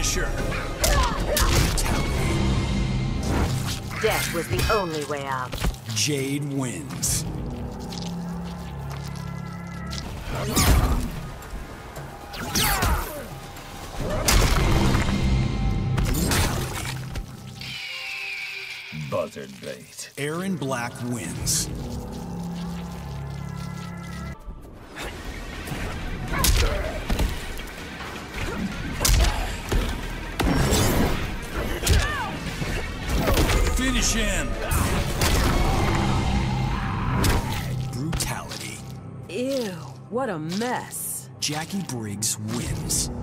finisher. Death was the only way out. Jade wins. Buzzard bait. Aaron Black wins. Finish him! Brutality. Ew, what a mess. Jackie Briggs wins.